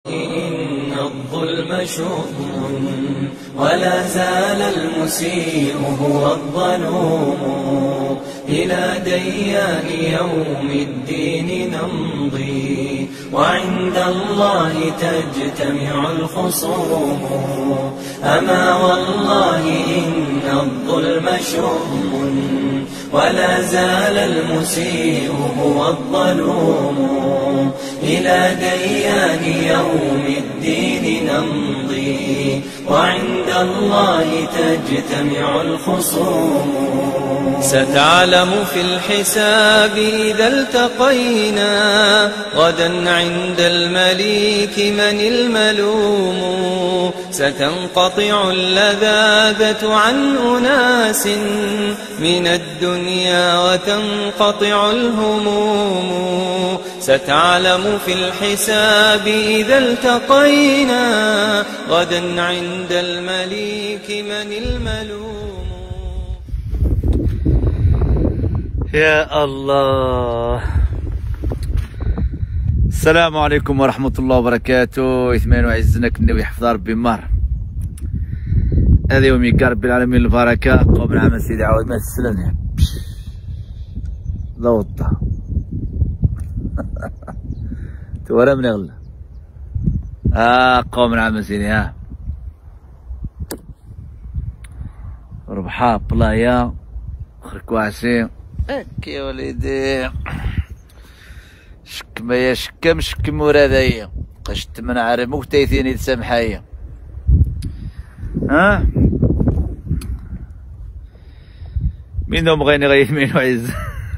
إن الظلم شؤم ولا زال المسيء هو الظلوم، إلى ديان يوم الدين نمضي وعند الله تجتمع الخصوم. أما والله إن الظلم شؤم ولا زال المسيء هو الظلوم، إلى ديان يوم الدين نمضي وعند الله تجتمع الخصوم. ستعلم في الحساب إذا التقينا غدا عند المليك من الملوم. ستنقطع اللذاذة عن أناس من الدنيا وتنقطع الهموم. ستعلم في الحساب إذا التقينا غدا عند المليك من الملوم. يا الله. السلام عليكم ورحمة الله وبركاته. إثمان وعزنا كناوي يحفظ ربي مار. هذا يومي رب العالمين البركة. قوم نعم سيدي عاود ما تسلم ضوطة تورا من غلا. قوم نعم سيدي ربحا بلايا خرك واسي هاك يا وليدي. شكما يا شكم شكم ورادايا قشت من عارف مكتيثيني تسامحايا. مين هم غيني غيثمين وعز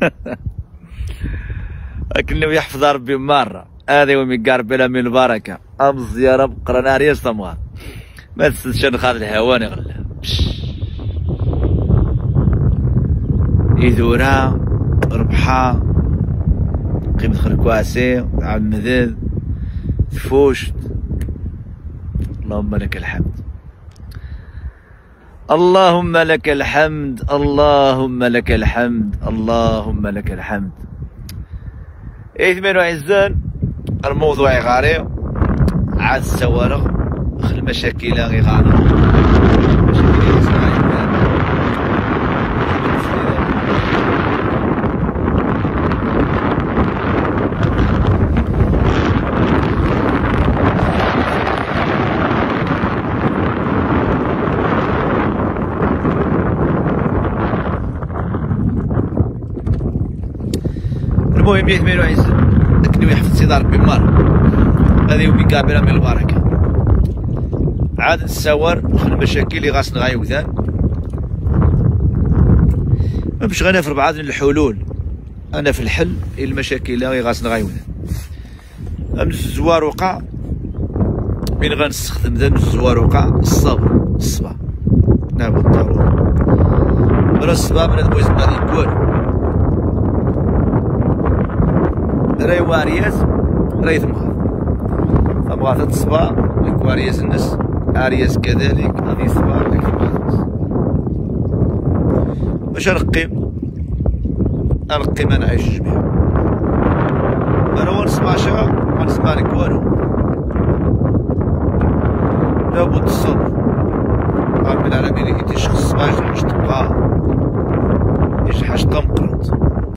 لكنه يحفظ ربي مرة. هذا يومي قارب بلا من البركة. أمز يا رب قرا ناري صمغار ما تسلش نخاذ الهواني غلا إذورا ربحا قيمة خركواسي عبد المذل فوشت. اللهم لك الحمد اللهم لك الحمد اللهم لك الحمد اللهم لك الحمد. إثمان وعزان الموضوع غاري عاد السوارغ خل المشاكل غي غاري المهم يثمن وعز لكن يحفظ سيدي ربي مار. هذا يومي قابله من البركه. عاد نساور خل المشاكل اللي غاسنا غايوذان ما باش غنفر بعض الحلول. انا في الحل المشاكل اللي غاسنا غايوذان. امس الزوار وقع من غنستخدم ذا الزوار وقع الصبر الصبا نابو الضروري مرا الصبا من هذا بويز غادي يقول راي وارياس راي ثمغات الصبا وارياس الناس ارياس كذلك غادي الصبا باش نقيم ما نعيش الجميع. انا ونسمع شغا ونسمع لك والو. لابد الصبر رب العالمين يديش الصباح باش تبقى يش حاجة مقرط.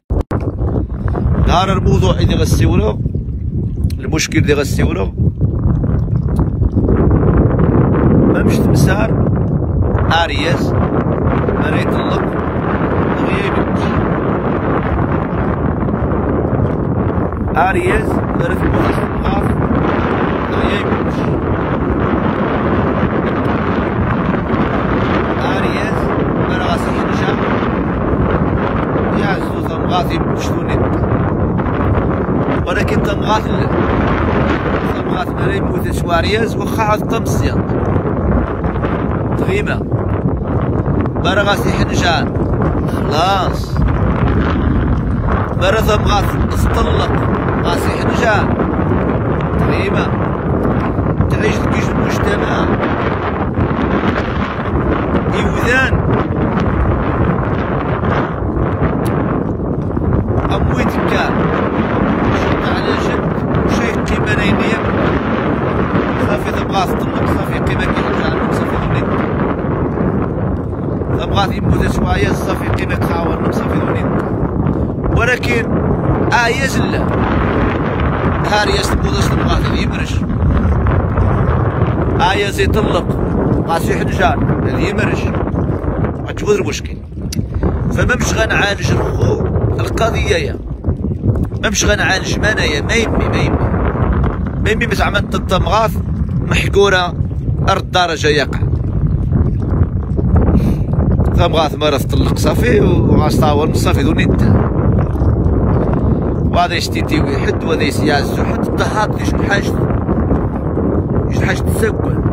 نهار الموضوع اللي غسيولو المشكل اللي غسيولو ما مش تمسار ارياس ما يطلق غيابي ارياس ثلاث مغاف غيابي ارياس ما غاسي نجا يعزو ثمغاثي بشتوني ولكن تمغاث مريم موت شوارياز وخا عاد طمسيا تغيمة برا غاسي حنجان خلاص برا ثمغاث نستطلق غاسي حنجان تغيمة تعيش تكيش المجتمع إيوذان أمويت كان على جد شيء قيمة نينية صافي تبغى تطلق صافي قيمة كيحجان صافي دوني تبغى يموت شوية صافي قيمة تحاول صافي دوني ولكن يزل هارياس تبوضش تبغى يمرش يزي يطلق قاسي حجان هذا يمرش غتشوف المشكل فما مش غنعالج الخو القضية يا ما مش غنعالج منايا ما يمي باش عملت الطمغاث محكورة أرض درجة يقع طمغاث مرة تطلق صافي وغاستاول صافي دوني انت وهذا يشتيتي ويحد وهذا يسيازو حد الضحاك شنو حاجته تسكن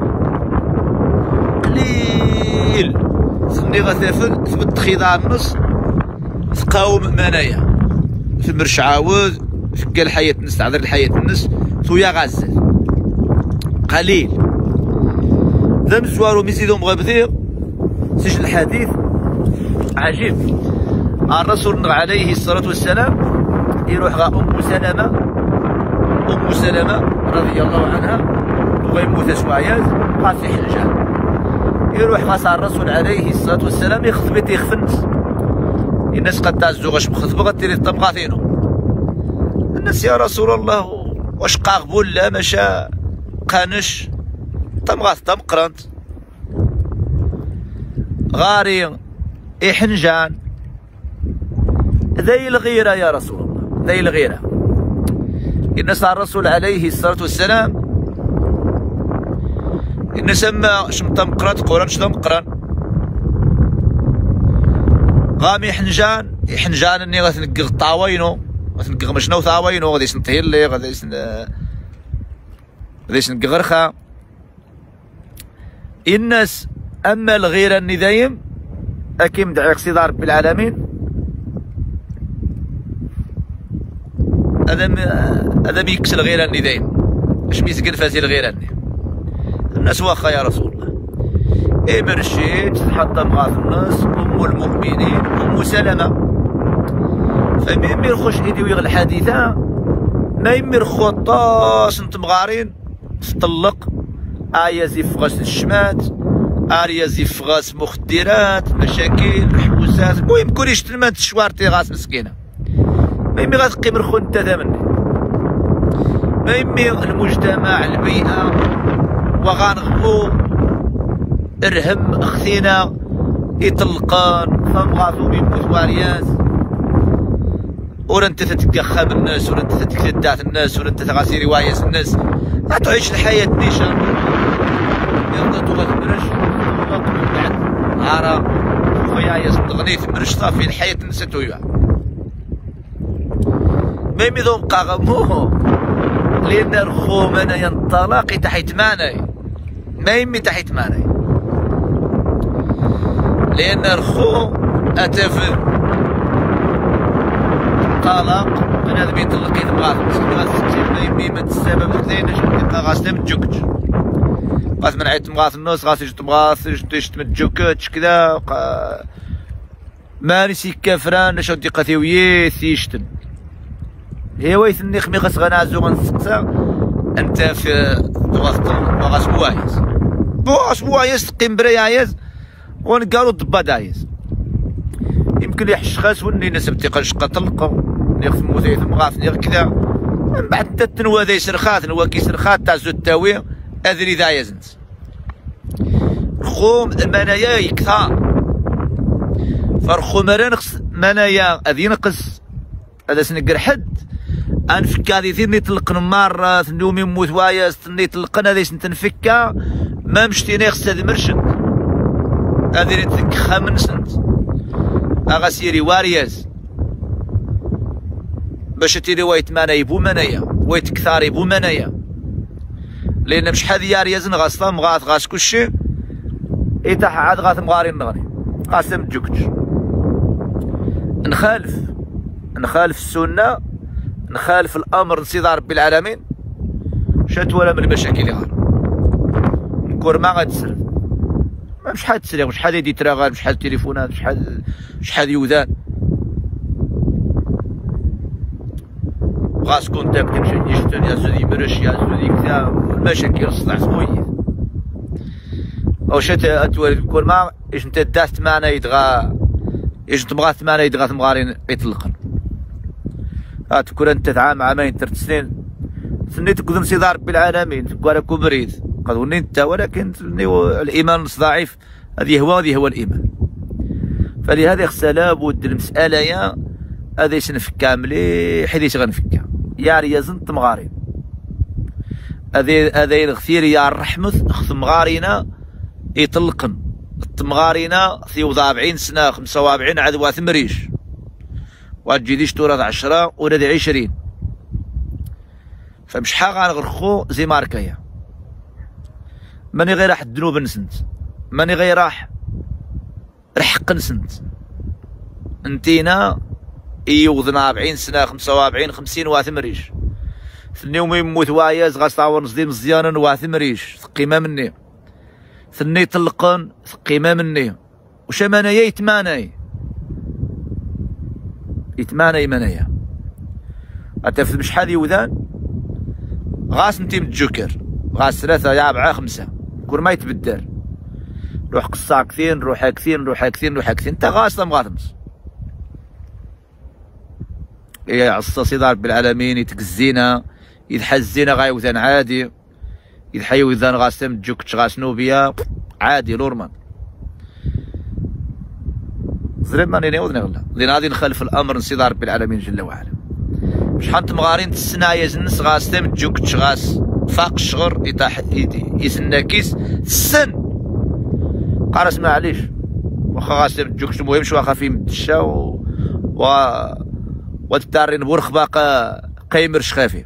قليل سني غثافل ثبت خضار النص تقاوم منايا في مرش عاود فكا الحياة الناس تعذر الحياة الناس ثويا غازل قليل ذا مزوارو ميزيدو مغبثير سجل الحديث عجيب الرسول عليه الصلاة والسلام يروح غا أم سلمة رضي الله عنها وغيموت شوية قال في حجة يروح غا الرسول عليه الصلاة والسلام يخطب يخفنس الناس قد تعزو غاش مخطبة غتيري الطمغاثينو الناس يا رسول الله واش قاغبول لا ماشا قانش طمغاث طمقرنت غاري إحنجان ذي الغيرة يا رسول الله ذي الغيرة الناس الرسول عليه الصلاة والسلام إن سما شمطمقرات قران شطمقران غامي حنجان اني غتنقغ طاوينو غتنقغ مشنو ثاوينو غادي يسنطهي لي غادي يسنقغ رخا الناس اما الغيرة اني دايم اكيم دعي قصيدة رب العالمين هذا ميكس الغيرة اني دايم اش ميسقن فاسي الغيرة اني الناس واخا يا رسول الله مرشيت تحطم غاف الناس ام المؤمنين ام سلمة فما يمير خوش ايدي ويغ الحديثة ما يمير خطاس نتمغارين تطلق زيف غاس الشمات زيف غاس مخدرات مشاكل محبوسات المهم كلش تلمات شوارتي غاس مسكينة ما يمي غتقيم رخو انت ثمني ما يمي المجتمع البيئة وغانغفو ارهم اختينا يطلقان فمغاثو بيموت وارياز ورا انت تتكخم الناس ورا انت تتكدات الناس ورا انت تغاسي رواية الناس غتعيش الحياة نيشان يلا تو غتمرش من بعد عارة خويا يا غنيت مرش صافي الحياة نسيتو يا ما يميدهم قاغمو لأن الخو مانا ينطلق تحت ماناي ما يمي تحت ماناي لأن الخو أتفل طلاق من هذا بيطلق يتبغى ما يمي ما تسبب خذيناش غاسنا متجوكتش غاس من عيط مغاث الناس غاس يجي تبغاث يجي متجوكتش كذا ماني سي كافران نشو ديقاتي وياث يشتن هي ويثني خمي غاس غنعزو غنسقسا انت في غاس بوايز بوايز تقيم برا عايز ونقالو الضبا دايز يمكن يحش خاس وني نسب تيقاش قتلقو نيخف موثيث مغاث نيغ كذا من بعد تتنوا ذا يسرخات نوا كي سرخات تاع زو التاوي اذري دايز نت خوم منايا يكثار فرخو مرنقص منايا اذي نقص هذا سنقر حد انفك هذه ثني تلقن مرة ثنومي موت وايز ثني تلقن هذه سنتنفكا ما مشتي نيخس هذي مرشد هذي نتك خامن سنت اغاسيري وارياز باش تيري وايت مانايا بو منايا وايت كثاري بو منايا لان مش حد يارياز نغاصلا مغاث غاس كلشي ايتاح عاد غاث مغاري نغني قاسم تجوكتش نخالف السنة نخالف الامر نسيد ربي العالمين شات ولا من المشاكل غار نكور ما غتسرف ما مش حد تسرق مش حد يدي تراغال مش حد تليفونات مش حد يوذان غاس كونتاكت يشتن يا سودي برش يا سودي كذا المشاكل صداع سويد او شات اتوالد كل ما ايش انت دات معنا يدغى ايش تبغى معنا يدغى تمغارين يطلقن تكون انت عام عامين 3 سنين سنيت كذا نصيدار رب العالمين ولا كبريت قد وني انت ولكن الايمان ضعيف هذه هو الايمان فلهذا خصها لابد المساله يا هذا ينفكها مليح حيت غنفكها يا ريازن تمغارين هذا الغثير يا الرحمث خص مغارينا يطلقن التمغارينا في 40 سنه 45 عاد واث مريش وتجيديش تورث 10 ولاد 20 فمش حاجه غنغرخو زي ماركايا ماني غير راح الذنوب نسنت ماني غير راح رحق نسنت انتينا يوضنا 40 سنه 45 50 واث مريش ثنيوم يموت واياز غاصاور نصدي مزيانا واث مريش ثقيمه مني ثني طلقن ثقيمه مني وش منايا يتماناي منايا اتفت بشحال يوذان غاس نتي متجوكر غاس 3 يا 4 5 كل ما يتبدل روح قصا كثير نروح كثير انت غاس مغاثمس يا عصاصي دار بالعالمين يتكزينا يتحزينا غايوثان عادي يتحيو ذان غاسم تجوكتش غاس نوبيا عادي لورمان زريب ماني نيوض نغلا لين غادي نخالف الامر نصيد رب العالمين جل وعلا شحال تمغارين السنايا زنس غاسم تجوكتش غاس فاق الشغر يسناكيس السن قارس معليش واخا غاسم تجوكتش المهم شو واخا في مدشا وتتارين بورخ باقا قيمر شخافي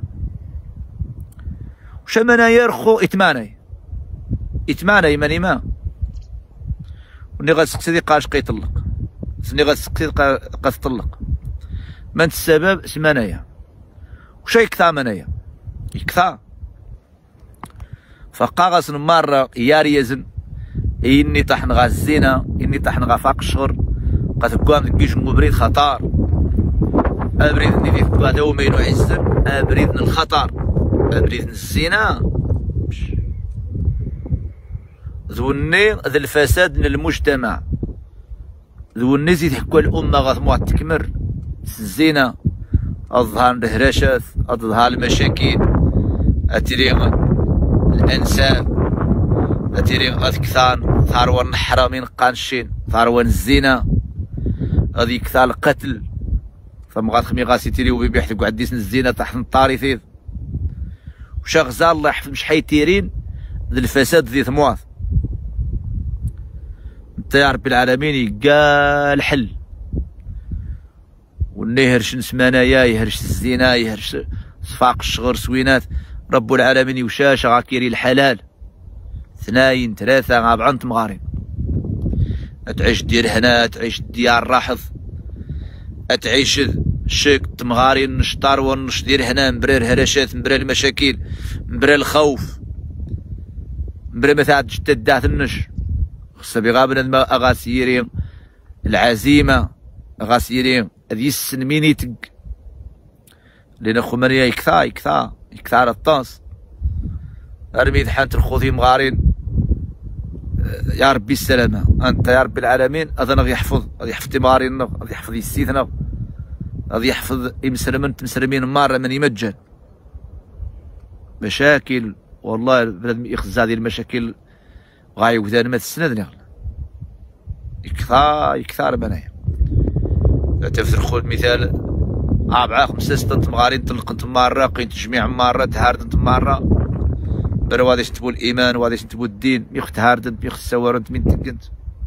وشمنا يرخو إتماني ماني ما وني غتسقسي قاش قيطلق سني غتسقسي قاش طلق من السبب سمانايا وش يكثا منايا يكثا فقاغس مرة ياري يزن إني طحن غا الزينة إني طحن غا فاق الشهر قد قام تقيش مبريد خطار أبريد ني ديك بعد يومين وعزن أبريد الخطر أبريد الزنا ذوني ذا الفساد من المجتمع ذوني زيد يحكوا الأمة غاثموها تكمر الزنا أظهر الهراشات أظهر المشاكل أتري الأنساب أتري أذكثان ثروة الحرامين قانشين ثروة الزنا غادي كثار القتل فمغاد خمي غاسي تيري وبيبي حتى قعد ديسن الزينه تحت الطاري ثيث وشا غزال الله يحفظ مش حيتيرين ذي الفساد ذي ثمواث انت يا رب العالمين يقال الحل والني يهرش نسمانايا يهرش الزينه يهرش صفاق الشغر سوينات رب العالمين يوشاش غاكيري الحلال 2 3 4 تمغارين تعيش دير هنا تعيش ديار راحض تعيش شيك تمغاري نشطار ونش دير هنا مبرير هرشات مبرير المشاكل مبرير الخوف مبرير مثلا تدات النش خصها بغابنا ما اغاسيرين العزيمة اغاسيرين هذي السن مينيتق لان خمريا يكثار الطاس ارمي حانت الخوذي مغارين يا ربي السلامة أنت يا رب العالمين هذا غادي يحفظ تمغارينا غادي يحفظ يسيثنا غادي يحفظ مسلمين مرة من يمجن مشاكل والله بنادم يخز هذه المشاكل غايوثان ما تسندني يكثار بنايا تفسر خذ مثال 4 5 6 تمغارين تلقنت مرة قيت تجميع مرة تهاردنت مرة برا واديش تبو الايمان واديش تبو الدين ميخت هاردنت ميخت سوارنت من تقنت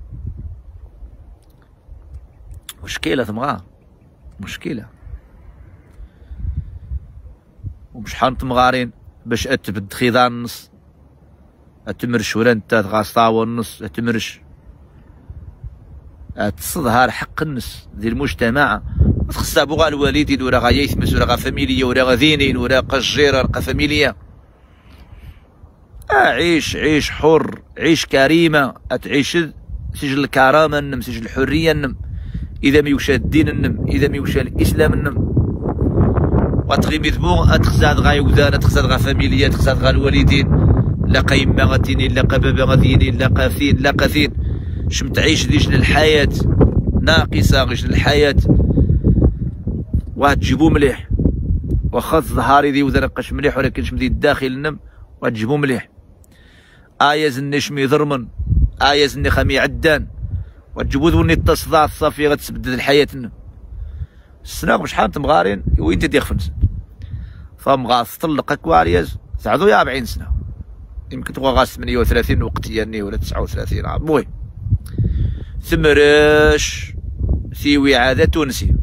مشكلة تمغار مشكلة وبشحال تمغارين باش اتبد خيضان النص اتمرش ولا انت تغاصطاو النص اتمرش تصدهار حق النس ديال المجتمع خصها بوغا الوالدين ولا غا يثمس ولا غا فاميليا ولا غا ذينين ولا غا الجيران غا فاميليا عيش حر عيش كريمة تعيش سجل الكرامة النم سجل الحرية النم إذا ما يوشى الدين النم إذا ما يوشى الإسلام النم وتغي مذموم اتخزاد غا يوذان اتخزاد غا فاميليا اتخزاد غا الوالدين لا قيمة غاديني لا بابا غاديني لا قاثين لا قاثين شم تعيش ديش للحياة ناقصة غيش للحياة وتجيبو مليح واخا الظهاري ذي وذا نقاش مليح ولكن شمدي الداخل النم وتجيبو مليح زني شمي ضرمن زني خمي عدان وتجيبو ذوني التصداع الصافي غتسبدد الحياة النم السناق بشحال تمغارين وين تدي خفنس فمغاص طلق كواريز سعدو يا 40 سنة يمكن تبغى غاس 38 وقت ياني ولا 39 المهم ثمرش ثيوي عادة تونسي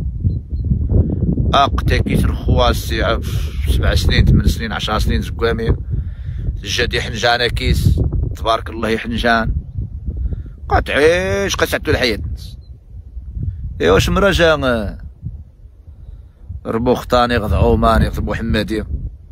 اقتكيت الخواس 7 سنين 8 سنين 10 سنين زكامي الجدي حنجان كيس تبارك الله يحنجان قد تعيش قد سعدتو الحياة ايوا واش مرجا ربو خطاني غضعو ماني ربو حمادي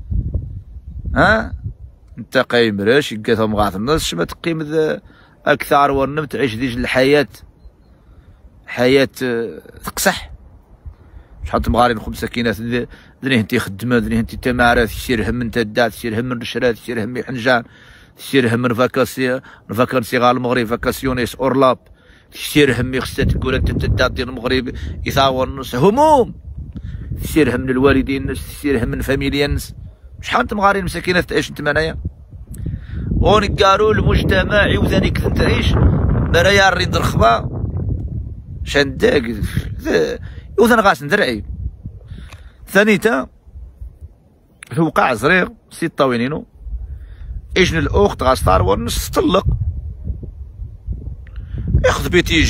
انت قايم راش يقاثهم غاث الناس شما تقيم اكثر ورنم تعيش ديج الحياة حياة تقصح شحال تمغارين 5 كينات ذني انتي خدمة ذني انتي تمارات يسير هم انت دات يسير هم الرشرات يسير هم حنجان يسير هم فاكاسي غا المغرب فاكاسيونيس اورلاب يسير هم خصها تقول انت دات ديال المغرب يثاور الناس هموم يسير هم الوالدين يسير هم من فاميليا الناس شحال تمغارين مساكينات تعيش انت معنايا ونقارو المجتمع وذاني كنت تعيش برايا الريد الرخبة شان داك وذن غاس ندرعي ثانيتا في وقع صغير 6 وينينو اجن الاخت غاس طار ونص طلق ياخذ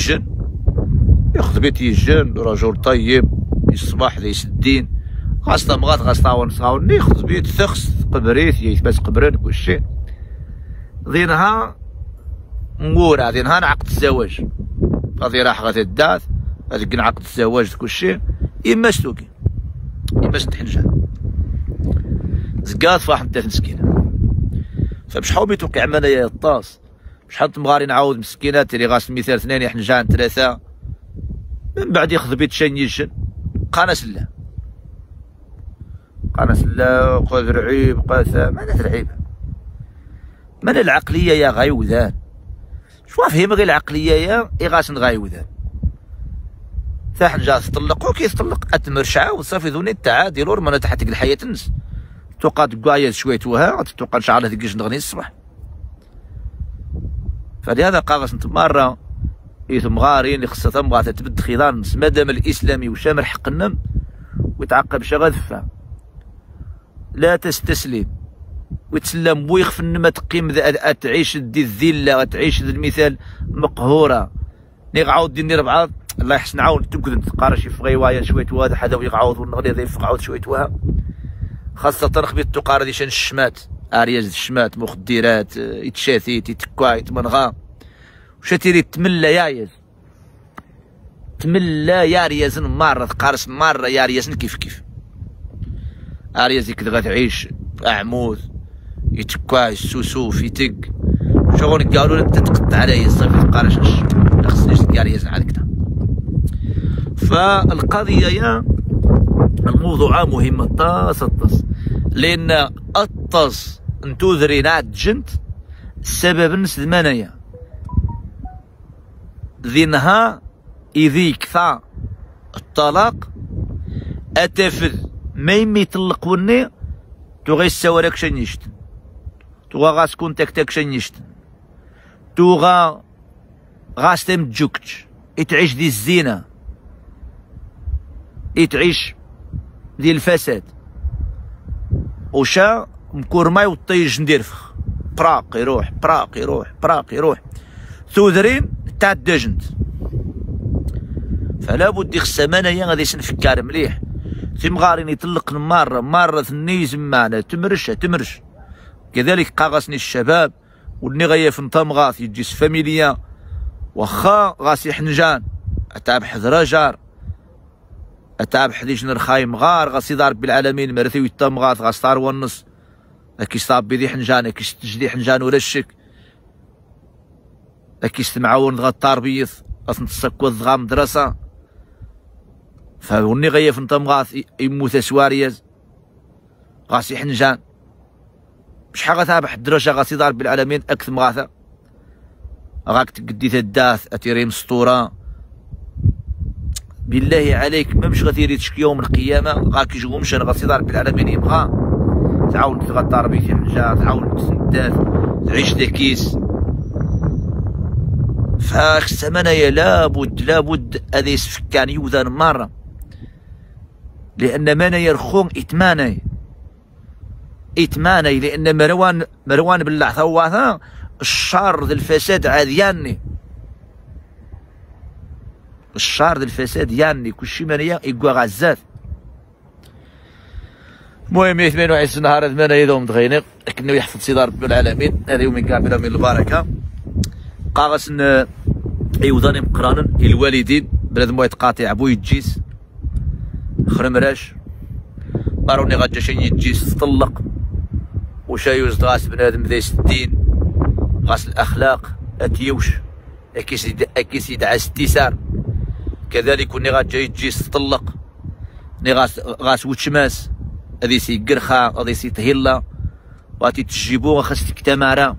بيتي الجن رجل طيب يصبح ليس الدين غاس مغات غاس طاون صاون ياخذ بيت ثخس قبريت يثبت قبران كلشي ذينها مورا ذينها عقد الزواج غادي راح غادي الداث هذيك عقد الزواج كلشي إما ستوكي إما ستحنجان زكات فاح ندات مسكينة فبشحال بيتوقع منايا الطاس بشحال تمغاري نعاود مسكينات اللي غاس المثال 2 يحنجان 3 من بعد ياخذ بيت شنيشن قناس لا قاد رعيب قاثا ماذا ترعيب من العقلية يا غايوذان شوا فهم غير العقلية يا إغاس غايوذان ثاحن جا تطلقو كي تطلق اتمرشعه وصافي ذوني التعادل ورمنا تحت الحياة الناس توقع تقايز شوية توها تتوقع شعر هذيك نغني الصباح فلهذا قاغس مرة ثم غارين اللي خصها تبغى تتبد خضار الناس مادام الإسلامي وشامل حق النم ويتعقب شغف لا تستسلم وتسلم ويخف النما تقيم تعيش دي الذله تعيش المثال مقهوره نعاود ديني 4 الله يحسن عاود تقعد تقارا شي فغيوايا شويه هذا حدا ويقعود والنغلي هذا يفقعود شويه وها خاصه ترخبي التقارا دي شان الشمات ارياز الشمات مخدرات يتشاثيت يتكواي يتمنغا وشاتيري تملى يايز تملى يا ريازن مره تقارس مره يا ريازن كيف ارياز كي غتعيش عمود يتكواي سوسوف يتق شغل قالوا انت تقطع عليه الصيف تقارش ما خصنيش تقاري يزن على كذا فالقضيه يا الموضوع مهمه طاس لان الطاس انتو ذري نعد جنت السبب نس المنايا ذينها يذيك ثا الطلاق اتفذ ما يمي يطلق وني تو غي السوارك شنيشت تو غاس كونتاكتك شنيشت تو غاس تمجوكتش يتعيش دي الزينة يتعيش دي الفساد وشا مكورماي وطيج نديرفخ براق يروح ثوذرين تاع الدجنت فلا بد خصها منايا غادي نفكر مليح ثم غارين يطلق مرة ثني زمانة تمرش كذلك قاغسني الشباب ودني غيف نطم غاث يجيس فاميليا وخا غاسي حنجان اتعب حذرا جار اتعب حديش نرخايم غار غاسي ضارب بالعالمين مرثي ويطم غاث غاستار ونص اكي صاب بيدي حنجان اكي تجدي حنجان ولا الشك اكي معاون غطار بيث اصلا تسكو الضغام مدرسة فوني غيف نطم غاث يموت سواريز غاسي حنجان شحال غتابح الدرجة غاسي ضارب بالعالمين أكثر مغاثة غاك تقدي الداث أتيري مسطورة بالله عليك ممش غتيري تشكي يوم القيامة غاك يجيو مشان غاسي ضارب بالعالمين يبغى تعاود تغطى في حنجان تعاود تسدات تعيش داكيس فخص منايا لابد هذا يسفكان يوذان مرة لأن منايا رخون إتماني لأن مروان بالله ثواثا الشر ذي الفساد عاد ياني الشر ذي الفساد ياني كلشي منايا يقوى غزات. المهم 28 نهار هاد منايا دوم تغينيق لكنه يحفظ سيدي رب العالمين هذا يوم كامل من البركة قاغس يوضاني مقرانن الوالدين بنادم يتقاطع بو يتجيس خرمراش قاروني غاجا شي يتجيس تطلق وشايوز غاس بنادم ذا الدين غاس الاخلاق اتيوش اكيس يدعس التيسار كذلك وني غاجا يتجيس تطلق ني غاس وتشماس هذي سي قرخا هذي سي تهيلا وغاتي تجيبوها خاصك تمارا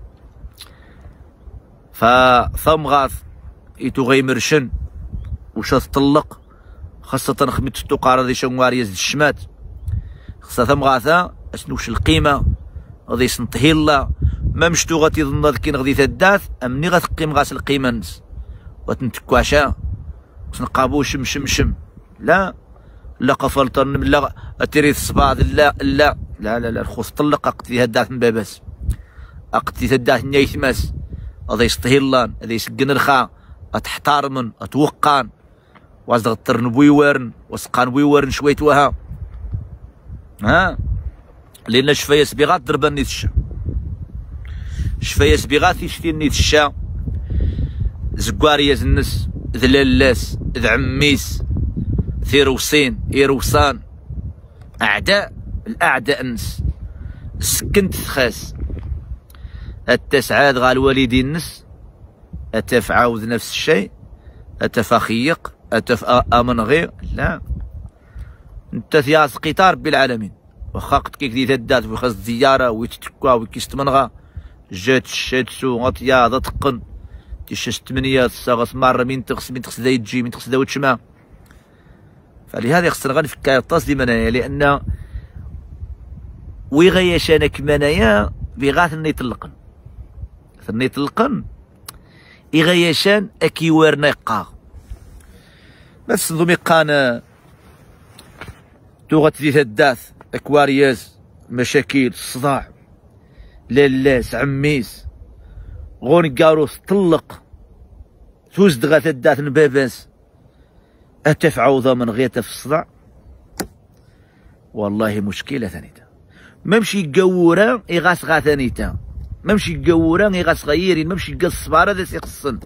فثم غاث إيتو غيمرشن وشا تطلق خاصة خميت التقارة ذي شنواريز الشمات خاصة ثم غاثا أشنوش القيمة غادي سنطهيلا ما مشتو غاتي ظن كين غادي تداث أمني غتقيم غاس القيمة نس وتنتكواشا وتنقابو شم لا قفلطن لا أتريد الصباط لا الخوص طلق أقتي هداث من باباس أقتي هداث نيثماس هذا يستهلان هذا يسقن الخا أتحتارمن أتوقان وازغطرن بويورن وسقان بويورن شويت وها لأن شفايا سبيغات ضربا نيت الشا شفايا سبيغات يشتي نيت الشا زكواريا زنس ذلالاس ذعميس ثيروسين إيروسان الأعداء نس سكنت ثخاس التسعاد غا الوالدين نس أتف عاوذ نفس الشيء أتف أخيق أتف أمن غير لا انت ثياس قطار بالعالمين وخاقت كيك دي تدات ويخص زيارة ويتتكوا ويكيستمنغا جات الشاتسو غطيا ذا تقن تيشاش 8 الصاغة مرة من تغس ذا يتجي من تغس ذا وتشما فلهذا خصنا غنفكا الطاس دي منايا لأن ويغيشانك منايا بغاث يطلقن ثني يطلقن إغيشان أكي وارنا يقاغ بس نظم يقانا توغت ذي الداث أكوارياز مشاكل الصداع لالاس عميس غون كاروس طلق توزد غاث الداث نباباس أتفعوضا من غيتا في الصداع والله مشكلة ثانيتا ممشي قورا إغاس غاثانيتا ممشي قورا إغاس غيرين ممشي قص بارا ذا سيقصن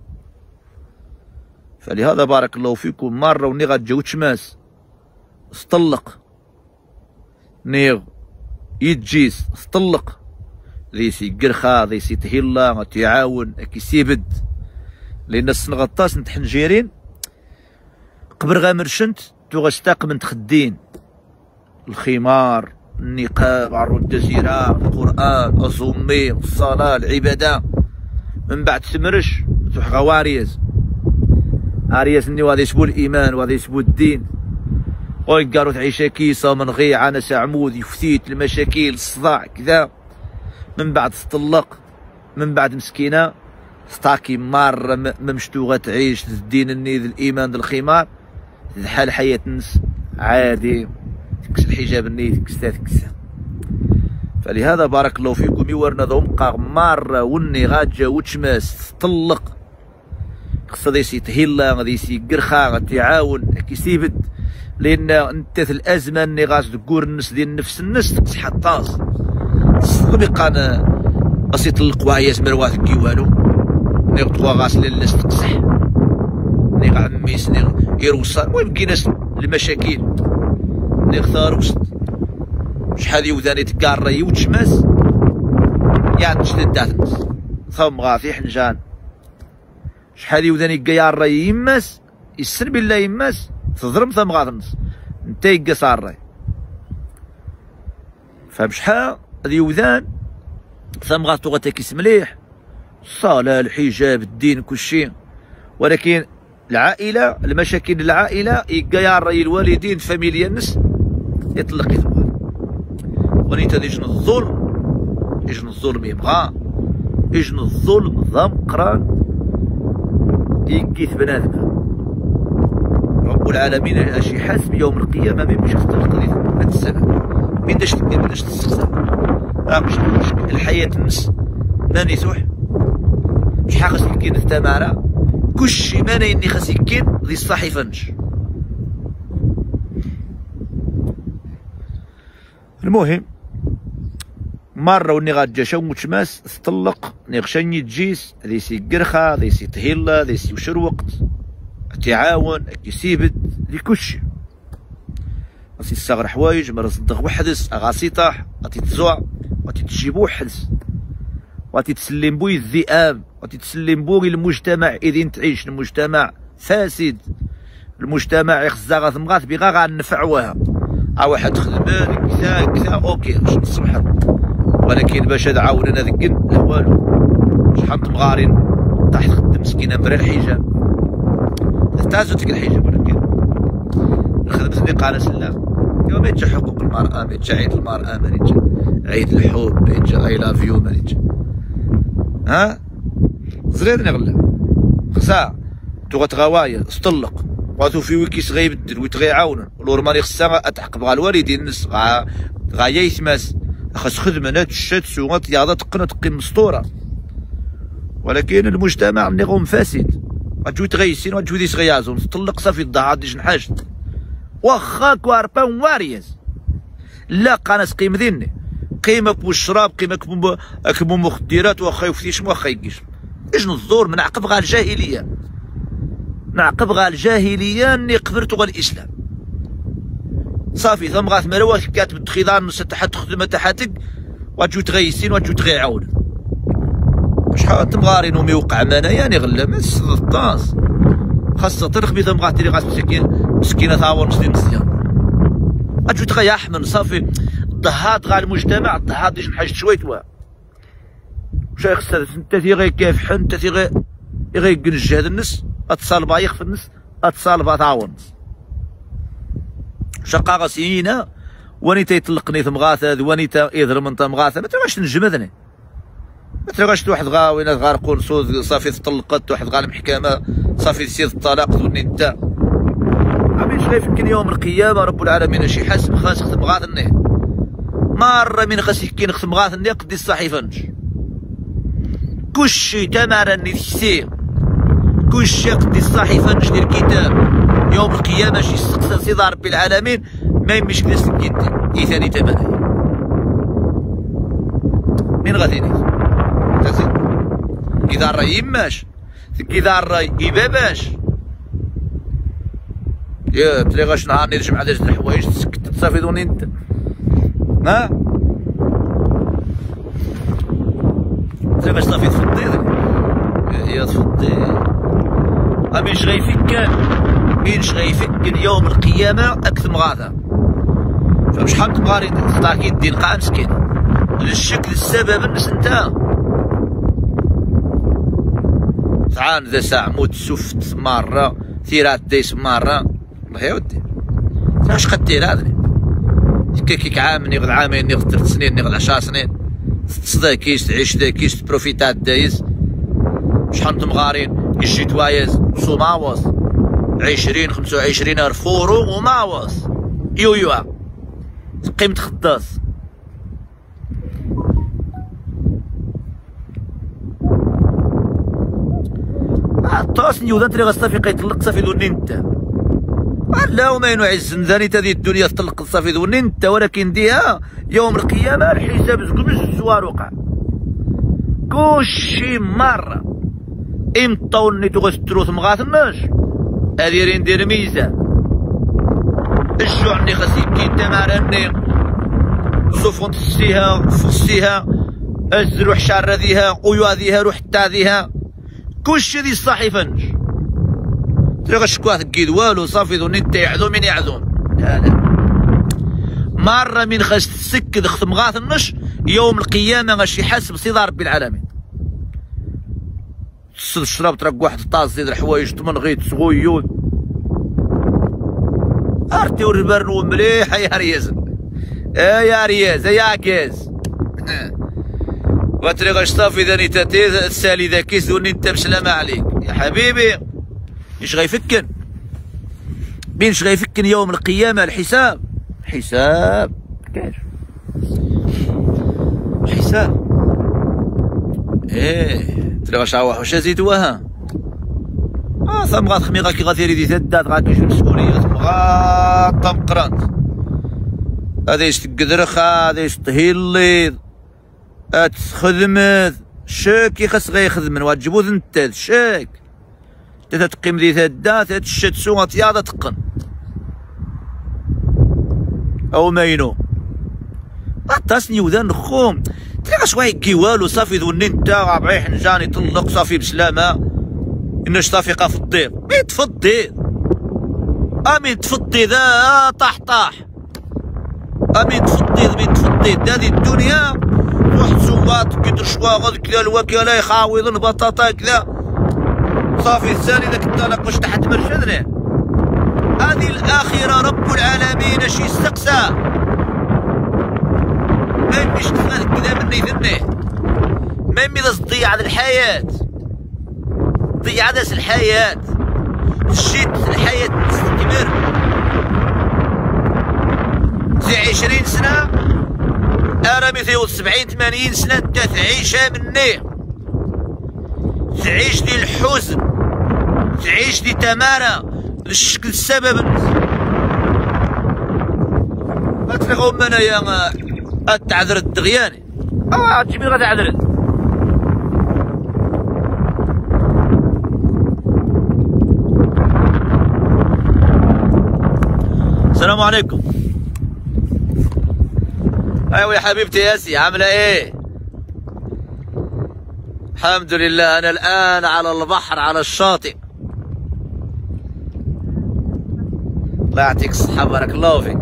فلهذا بارك الله فيكم مرة ونيغا تجاوتش ماس استطلق نيغ يتجيس استطلق ذي سي قرخا ذي سي تهيلا تيعاون اكي سيبد لأن السنغطاس نتحنجيرين قبر غامرشنت توغشتاق من تخدين الخمار النقاب عرو الجزيرة القرآن الصومي الصلاة العبادة من بعد تمرش تروح غواريز عريس اني وهذا يسبو الايمان وهذا يسبو الدين ويقارو تعيش كيسه من غي عنس عمود يفتيت المشاكل الصداع كذا من بعد تطلق من بعد مسكينه ستاكي مره ممشتو غتعيش الدين النيذ الايمان الخمار حال حياه الناس عادي تكس الحجاب النيذ تكسا فلهذا بارك الله فيكم يورنا ذوم مره وني غاجا وتشماس تطلق خص غادي يتهلا غادي يقرخا غادي يعاون كيسيبد لان انت في الازمه اني غاس تقول الناس ديال نفس الناس تصح الطاس سبقا غاس يطلق واعياس مروات كي والو نيغ تخوا غاس للناس تقصح نيغ عميس نيغ يروصا المهم كايناس المشاكل نيغ ثاروست شحال يوذاني تكارا يوتشماس يعني تشدات الناس ثم غافي حنجان شحال يوذاني كيار راي يماس يسر بالله يماس تضرب ثم غاثنس انت يقص الراي فبشحال هذه وذان ثم غاتو غتاكيس مليح، الصلاة الحجاب الدين كلشي، ولكن العائلة المشاكل العائلة يا الراي الوالدين فاميليا الناس يطلق يثمر ونيت يجن الظلم يبغى يجن الظلم ضم قران يكيث بنادم. رب العالمين اش يحاسب يوم القيامه ما يمشي يختلق هذه السنه من داش تستخدم الحياه الناس ماني سوح شحال خاص كاين الثمره كلشي ماني اني خاص كاين ذي الصحيفه نش. المهم مرة وني غاتجا متشماس تطلق نغشني تجيس ذي سي قرخة ذي سي تهيلا ذي سي وشر وقت تعاون كيسيبت ذي كلشي غاسي الصغر حوايج مرة صدق وحدس غاسي طاح غاتي تزوع غاتي تجيب وحدس غاتي تسلم بوي الذئاب غاتي تسلم بوي المجتمع إذن تعيش المجتمع فاسد المجتمع يخزا غاثمغات بغا غنفعوها واحد خدمان كذا كذا اوكي باش نصبح، ولكن باش تعاوننا ذاك لا والو شحال تمغارين تحت خدم مسكينه مرا الحجاب تعزو ديك الحجاب، ولكن الخدمة اللي قال سلام يوم ما يتجا حقوق المرأة ما يتجا عيد المرأة ما يتجا عيد الحب ما يتجا اي لاف يو ما يتجا ها زرير نغلا خصها تغت غوايه تطلق واتو في ويكيس غيبدل ويتغيعاون الورماني خصها تحقب غا الوالدين الناس غا يثماس خاص خدمه نات الشات سوغات ياضا تقيم مسطوره، ولكن المجتمع نغم فاسد غتجو تغيسين وغتجو ديس غيازون تطلق صافي الضحى ديش نحاج واخا كواربا واريز لا قناص قيم ذني قيمة بالشراب قيمة كبو مخدرات واخا يفتيش واخا يقيش اش نزور من عقب غا الجاهليه نعقب غا الجاهليه اني قبرتو غا الاسلام صافي ثم غاث مروات كاتب الخضار نص تحت خدمه تحتك وتجو تغيسين وتجو تغيعون شحال تمغارين وميوقع معنا يعني غلا مس الطاس خاصة ترخبي ثم غاث تري غاث مسكينه ثاور مسلم مزيان اجو تغيع احمد صافي ضهات غا المجتمع ضهات ديش نحاج شويت وا شيخ استاذ انت تي غير كيف انت تي غير ينجح هذا الناس اتصالبا يخفى الناس اتصالبا تعاون شقا غاسينا ونيتا يطلقني ثم غاثا ونيتا يضرب انت مغاثا ما تبغاش نجمدني ما تبغاش واحد غا وين غارقون صوت صافي تطلقت واحد غا المحكمه صافي تسير الطلاق تقول انت عميش غيفكني يوم القيامه رب العالمين شي حاسب خاص خدم غاثني مره من خاص كي نخدم غاثني قدي الصحيفه نج كلشي تمارني تسير كلشي قدي الصحيفه نج ديال الكتاب يوم القيامه شي يستقسى سيدي ربي العالمين ما يمشي كلاس الكتاب ثاني تمانية من غادي تزيد إذا الراي يماش إذا الراي يباباش يا بلي غاش نهار نرجع على جوج الحوايج تسكت تصافيدوني انت ها انت باش صافي تفضي يا تفضي مش غيفكر يوم القيامة أكثر مغاثة فشحال تبغاري تطلع كي الدين قاع مسكين للشكل السبب الناس انت تعال ذا ساعة موت سفت مرة ثيرات ديس مرة الله يا ودي اش قدير هذا كيك عام نغد عامين نغد 3 سنين نغد 10 سنين تصدق كيس تعيش ذا كيس بروفيتات دايز شحال تمغارين يجي توايز وماوص 20-25 ألف فورو وماوص يويوا قيمة خداص طاس نيوذان تري غصافي قيطلق صافي ذوني انت لا وما ينعز ذاني تذي الدنيا تطلق صافي ذوني انت ولكن ديها يوم القيامة الحساب زقمش الزوار وقع كلشي مرة امطوني تغستروث مغاثناش هذي ندير ميزان الجوعني خاص يبكي تمارني صوفون تسيها فصيها الزروح شعر ذيها ويواذيها روح تاذيها كلشي ذي الصحيفه نج ترى غشكواه تقيد والو صافي ذو نتا يعذون من يعذون لا مرة من خاش تسكد ختم غاثنش يوم القيامة غاش يحاسب سيدة ربي العالمين. تشرب ترك واحد الطاس زيد الحوايج تمن غيت صغيون ارتي وربرنو مليحة يا رياز. يا رياز يا كاز واتري غاش صافي ذاني تاتي السالي ذا كيس دوني انت بسلامة عليك يا حبيبي. ايش غيفكن بين ايش غيفكن يوم القيامة الحساب. حساب كاش حساب ترى غاش عواح واش زيدوها ثم غات خميغا كي غادي يريد يتداد غاكي شو المسؤولية غاطا مقرانت هذا يستقدرخ هذا يستهيليض تخدمت شاكي خاص غيخدمن وتجيبو انت شاك تتقيم ذي تدات تشت سوغا تياضا تقن او ماينو غاتاسني وذان خوم تلقى شويه كيوالو صافي ذوني انت ربعي حنجان يطلق صافي بسلامه اناش صافي قا في الدير مين تفضي امين تفضي ذا طاح امين تفضي هذه الدنيا واحد زوات كيدير شواغ كذا الوكاله يخاوض البطاطا كذا صافي الثاني ذاك الطلاق واش تحت مرشدنا. هذه الاخره رب العالمين اش يستقسى ما يمشي تفاد كذا مني ذنه ما يمي تضيع هذه الحياه ضيع هذا الحياه شيت الحياه تستكبر زي 20 سنه ارامي ثيوض 70 80 سنه انت تعيشها مني تعيش دي الحزن تعيش دي تمارة للشكل السبب ما تلقاهم انايا تعذر الدغياني تجيبي غتعذر. السلام عليكم. ايوه يا حبيبتي ياسي عامله ايه؟ الحمد لله انا الان على البحر على الشاطئ. الله يعطيك الصحة بارك الله فيك.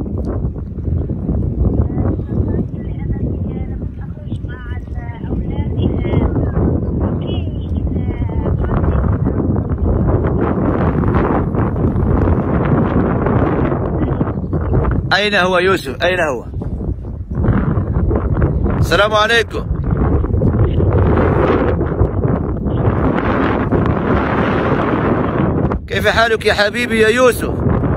أين هو يوسف؟ أين هو؟ السلام عليكم. كيف حالك يا حبيبي يا يوسف؟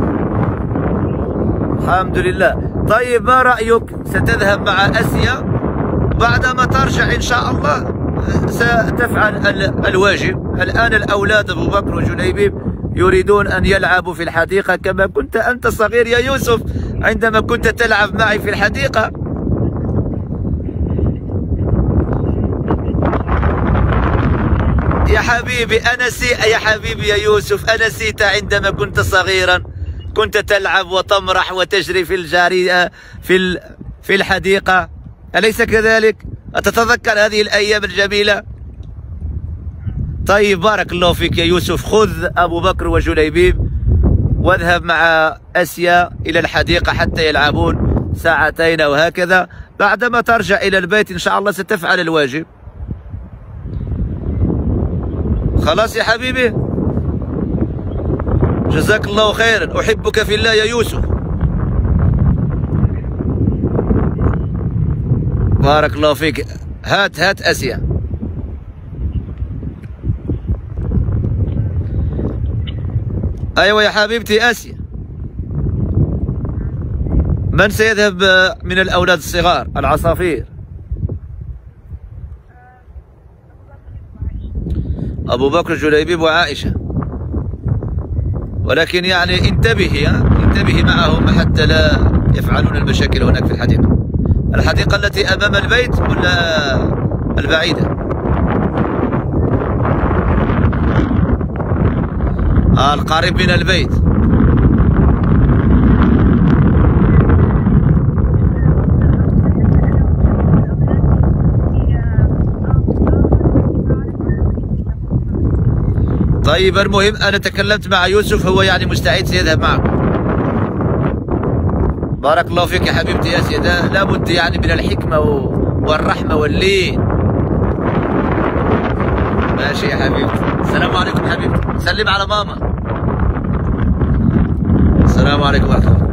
الحمد لله. طيب ما رأيك ستذهب مع أسيا بعدما ترجع إن شاء الله ستفعل الواجب. الآن الأولاد أبو بكر وجليبيب يريدون أن يلعبوا في الحديقة كما كنت أنت صغير يا يوسف عندما كنت تلعب معي في الحديقة. يا حبيبي يا حبيبي يا يوسف أنسيت عندما كنت صغيرا كنت تلعب وتمرح وتجري في الجارية في الحديقة أليس كذلك؟ أتتذكر هذه الأيام الجميلة؟ طيب بارك الله فيك يا يوسف. خذ أبو بكر وجليبيب واذهب مع أسيا إلى الحديقة حتى يلعبون ساعتين وهكذا. بعدما ترجع إلى البيت إن شاء الله ستفعل الواجب. خلاص يا حبيبي جزاك الله خيرا. أحبك في الله يا يوسف. بارك الله فيك. هات أسيا. أيوة يا حبيبتي آسيا. من سيذهب من الأولاد الصغار العصافير؟ أبو بكر جليبيب وعائشة. ولكن يعني انتبهي معهم حتى لا يفعلون المشاكل هناك في الحديقة. الحديقة التي أمام البيت ولا البعيدة؟ القريب من البيت. طيب المهم أنا تكلمت مع يوسف هو يعني مستعد سيذهب معكم. بارك الله فيك يا حبيبتي يا سيدة، لابد يعني من الحكمة والرحمة واللين. ماشي يا حبيبتي، السلام عليكم حبيبتي، سلم على ماما. السلام عليكم ورحمة الله.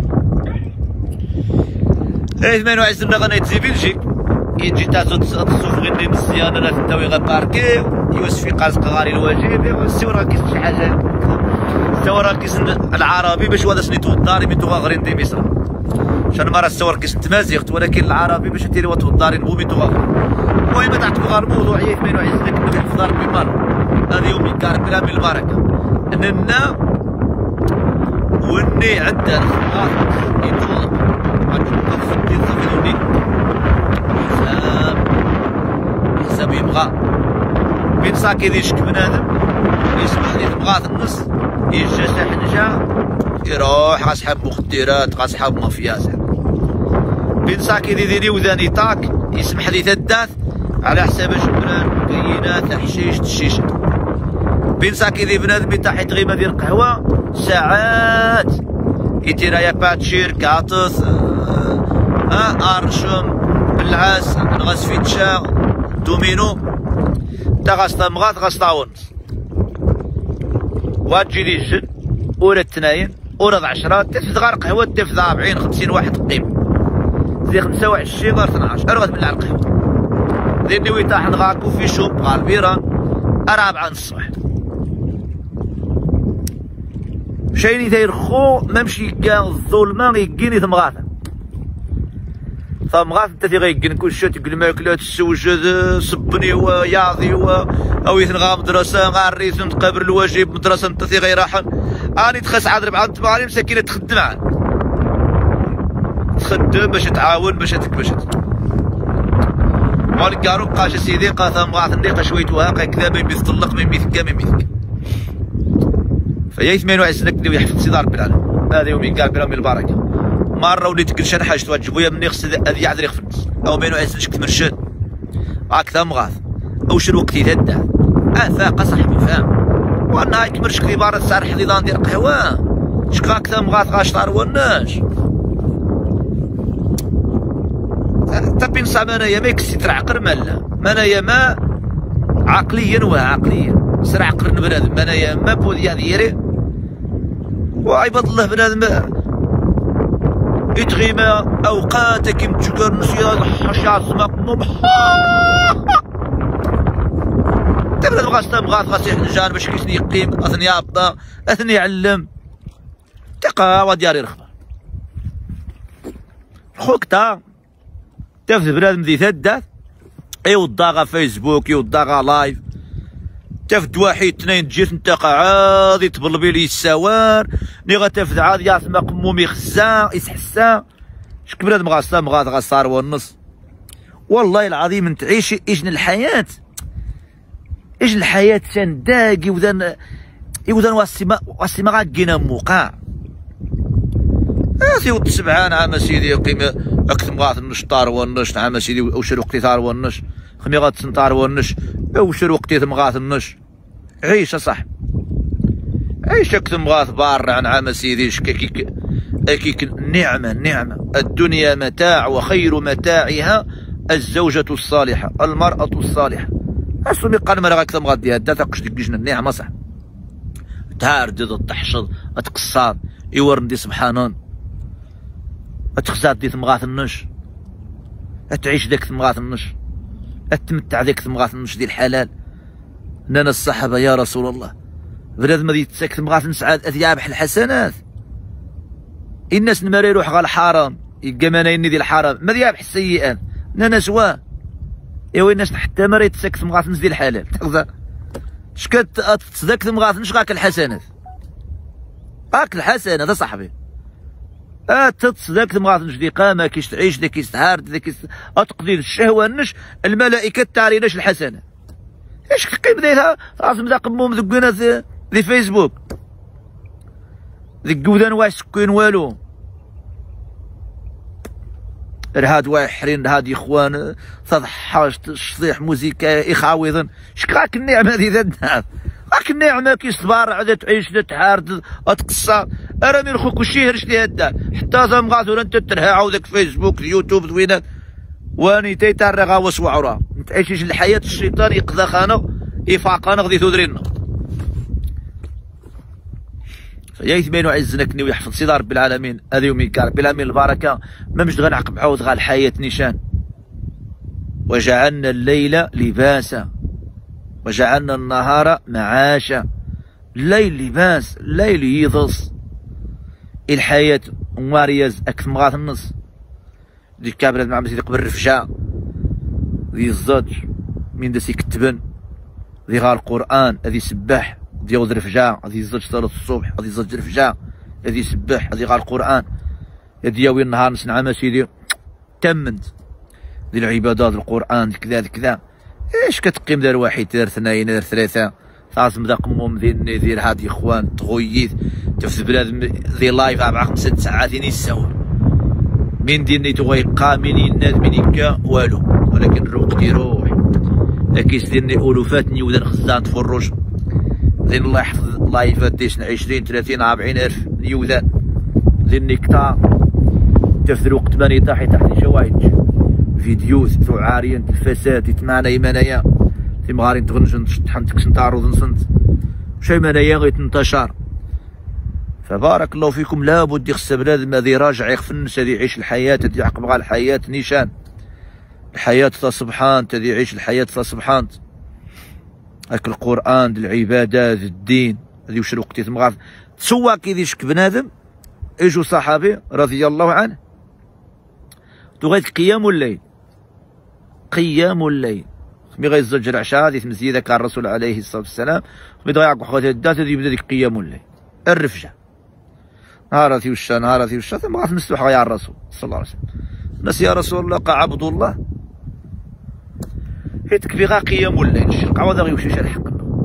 28 غنيتزي بلجيك يجي تاسو تصوف غير الصيانة لا تداوي غباركي يوسف في قازق غاري الواجب يوسف راه كيس شي حاجة سوا راه كيس العربي باش ولا سنيتو الداري من توغا غرين دي مصر شان مرة الصور كيس تمازيغت ولكن العربي باش ديري وتو الداري نبو من توغا. المهم تعطيو غير موضوعية 28 ديك اللي في دار بمر هذا يوم يكار بلا من البركة اننا وني عندها الخطاط يتوضا غتوقف في الدين حساب يبغى بين ساكي ديشك بنادم يسمح لي تبغى النص يجا حنجة يروح غاسحاب مخدرات غاسحاب مافيات بين ساكي ديري وذاني طاك يسمح لي تداث على حساب جبران مكينات حشيش تشيشة بين ساكي دي بنادم يتاحي تغيمة ديال القهوة ساعات يتيرا يا باتشير كاطس ارشم بالعاس نغاس فيتشا دومينو تا غاستا مغاط غاستا ونص واجي لي الجن ولا التناين ولا 10 تفد غير قهوه تفد 40 50 واحد قيم زي 25 غير 12 راه غتبلع القهوه ديرني ويطاح نغاكو في شوب غير بيران 4 الصباح مشايني تيرخو ممشي كاع الظلمه يقيني تمغاثه فمغاث انت غيقن كل شيء تقول ماكلات السوجد صبني وياضي او يثنغا مدرسه غا الريس نتقابل الواجب مدرسه انت غيراحن اني تخس عاد 4 تبعاني مساكينه تخدم عاد تخدم باش تعاون باش تكبشت مالك كارو بقاش سيدي قاثا مغاث نيقه شويتوها كذا ما يطلق ما يميثك ما يميثك فيا 28 اللي يحفظ سيدي ربي العالمين هذا يومين قال بلا من البركه مرة وليت كل شان حاجة تواجبو يا مني خص هذي عاد في النص أو بينو عايز نشكت مرشد هكذا مغاث أو شنو وقت يتهدى فاق صاحبي فاهم وأنا هاي كبر شكلي بارد سعر حضيضان ديال قهوة شكا هكذا مغاث غاش طار وناش تبين صعب أنايا ما يكسي ترعقر مالا ما أنايا ما عقليا وعقليا سرع عقر بنادم أنايا ما بودي هذيري وعباد الله بنادم يتغيما اوقاتك متشكر نسيان حشا سماق نوب تبدا مغاث غاسي حنجان باش كيسني يقيم اثني يابطا اثني يعلم تقا ديالي رخبه خوك تا تفز بنادم ذي ثدث يوضاغا فيسبوك يوضاغا لايف تفد واحد اثنين تجي انت عادي تبلبي لي السوار ني غتفد عاد يعثم قمومي خزا يسحسا شك بنادم مغاث غصار والنص والله العظيم تعيش اجن الحياة اجن الحياة تنداقي وذن واسما غاكينا موقع سيود سبعان عام سيدي قيمة اكثر مغاث النشطار والنش عام سيدي اوشر وقتي ثار والنش خمي غاتسنطار والنش اوشر وقتي مغاث النش عيش صح عيش اكثر مغاث بار عن عام سيدي كيك نعمة الدنيا متاع وخير متاعها الزوجة الصالحة المرأة الصالحة اسمي قال مرة اكثر مغاث ديال تاقش ديك جنة النعمة صح تهاردد تحشض اتقصاد يورندي سبحانون اتخزاد دي ثمغاث النش اتعيش ذاك ثمغاث النش اتمتع ذاك ثمغاث النش ديال الحلال نانا الصحابة يا رسول الله بنادم ما يتساك ثمغاث نسعاد اثيابح الحسنات الناس نماري يروح غا الحرام يلقى منايني ديال الحرام ما يابح السيئات نانا سوا ايوا الناس حتى ما يتساك ثمغاث نس ديال الحلال تخزا شكات تصدق ثمغاث نش غاك الحسنات غاك الحسنات صاحبي تصدق تمغاث نش دي قامه كيش تعيش دي كيس تهارد دي كيس اتقضي الشهوه نش الملائكه تاريناش الحسنه ايش قيم ديها راس مدا قموم ذقنا ذي فيسبوك ذي قودان واش سكين والو هاد واحرين هاد اخوان تضحاش شطيح موزيكا يخاوضن شكاك النعمه هذه ذا راك النعمه كي صبار عاد تعيش تحارد تقصى راه من خوك وشي هرش لي هدا حتى زمغات ولا انت ترها وداك فيسبوك اليوتيوب زوينات واني تيتار غاوس وعورا تعيش الحياه الشيطان يقضى خانه يفاقنا غادي تدرينا يا يتبينوا عزنا كني ويحفظ سيدي رب العالمين هذا يوميك رب العالمين البركه ما مش غنعقب عاود غا الحياه نيشان وجعلنا الليل لباسا وجعلنا النهار معاشا الليل لباس الليل يضص الحياة مارياز أكثر مغاث النص ديك كابرات مع مسيدي قبل الرفجة ذي الزج من داس يكتبن ذي غار القرآن هذي سباح ديال الرفجة هذي الزج صلاة الصبح هذي الزج الرفجة هذي سباح هذي غار القرآن هذي ياوي النهار نصنع ما سيدي تمنت ذي العبادات القرآن كذا كذا ايش كتقيم دار واحد دار اثنين دار ثلاثة تعزم ذا قموم ديال هادي اخوان تغيث تفز بلاد ذي لايف 4-5 ساعات يساو من ديني تغيقا من الناس من يكا والو ولكن الوقت يروح اكيس ديني الوفات نيوذا خزان تفرج دين الله يحفظ لايفات ديسنا 20-30-40 الف نيوذا ديني كتا تفز الوقت ماني طاحي تحت شوايج فيديوز ذو عاريا الفساد يتمانا يمانايا في مغارين تغنجن تحنتك سنتعرض نصنت شي مانايا غيتنتشر فبارك الله فيكم لابد يخص بنادم هذا يراجع يخفنس هذا يعيش الحياة هذا يعقب على الحياة نيشان الحياة تا سبحان هذا يعيش الحياة تا سبحان هاك القرآن العبادات الدين هذا وش الوقت يتمغار تسوى كي يشك بنادم اجوا صحابي رضي الله عنه تغيت قيام الليل قيام الليل مي غيزج العشاء هذه تمزيدة كان الرسول عليه الصلاة والسلام مي يعقب خواتي الدات هذه يبدا ديك قيام الليل الرفجة نهارتي وشا نهارتي وشا ثم غاف نستوح غيا الرسول صلى الله عليه وسلم الناس يا رسول الله قا عبد الله هيتك بغا قيام الليل الشرق عوض غي وشي شرح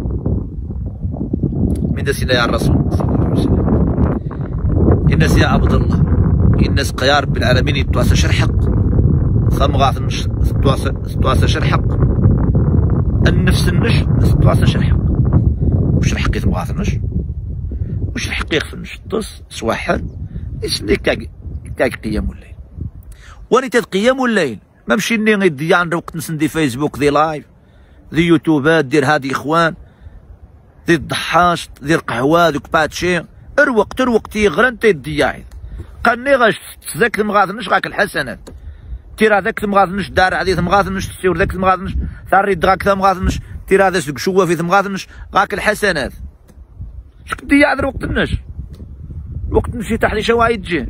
من دسينا يا الرسول صلى الله عليه وسلم الناس يا عبد الله الناس قيا رب العالمين يتواصى شرحق ثم غاف تواصى شرحق النفس النش تواصى شرحق وش الحق ثم غاف النش وش الحقيقة في النشطس سواحل يسلي كاك قيام الليل واني قيام الليل ما مشيني غيضيع عند وقت نسندي فيسبوك ذي لايف ذي يوتيوبات دير هادي اخوان ذي الضحاش ذي القهوة ذوك باتشي الوقت يغرى انت يضيع قالني غاش ذاك المغاثنش غاك الحسنات تيرا ذاك المغاثنش دار عديث مغاثنش تسير ذاك المغاثنش ثاري دغاك مغاثنش تيرا هذا سوق شوه في مغاثنش غاك الحسنات شك تضيع ذا وقت النش وقت نمشي تحت شوايد تجي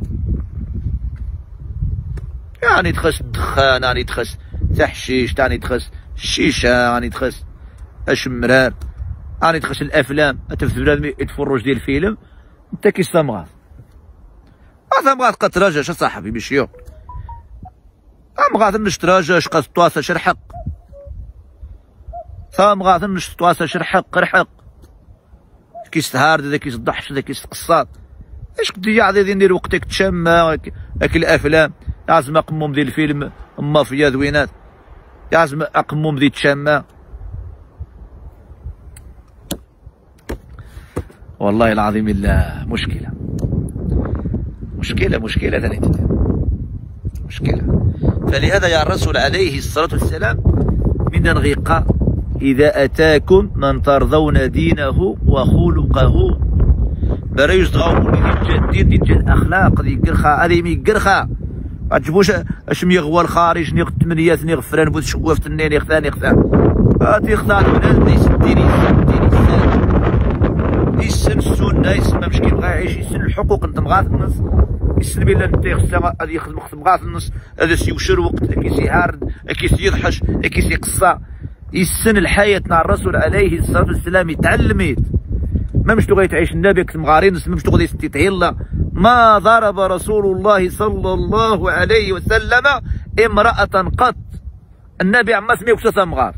يعني تخس الدخان يعني تخس تحشيش يعني تخس الشيشة يعني تخس الشمرار يعني تخس الافلام تفز بنادم يتفرج ديال الفيلم انت كي ثمغاث ثمغاث قد تراجع صاحبي بشيو ثمغاث نش تراجع قد تواصل شرحق ثمغاث نش تواصل شرحق رحق كيس هارد ذا كيس ضحش ذا كيس قصات اش تضيع ذي ندير وقتك تشمى هاك الافلام لازم اقمم ذي الفيلم مافيا ذوينات لازم اقمم ذي تشمى والله العظيم الا مشكله ثانية مشكله فلهذا يا الرسول عليه الصلاه والسلام من الغيقه إذا أتاكم من ترضون دينه وخلقه بريش تغاو الدين ديال الأخلاق ديال قرخة هذه مي قرخة عجبوش اش ميغوى الخارج نيغ التمنيات نيغ فران بوت شقوة في التنين يختان هادي خطات وناس ديسن يسن السنة يسن مش كيبغى يعيش يسن الحقوق انت مغاث النص يسن بلا انت غادي يخدم مغاث النص هذا سيوشر وقت كيسي هارد كيسي يضحش كيسي قصة يسن الحياة مع الرسول عليه الصلاة والسلام يتعلميت ما مش تغي تعيش النبي كتمغارين ما مش تغي تتهيلا ما ضرب رسول الله صلى الله عليه وسلم امرأة قط النبي عما سميه وش تمغار